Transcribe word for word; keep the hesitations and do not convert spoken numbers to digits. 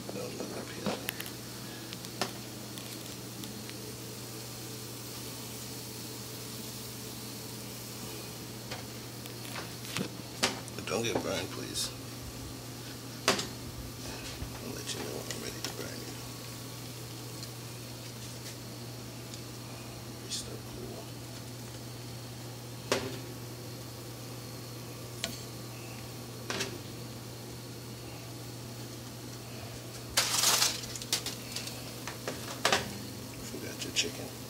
Don't look up here. But don't get burned, please. I'll let you know when I'm ready to burn you. You're still cool. Forgot your chicken.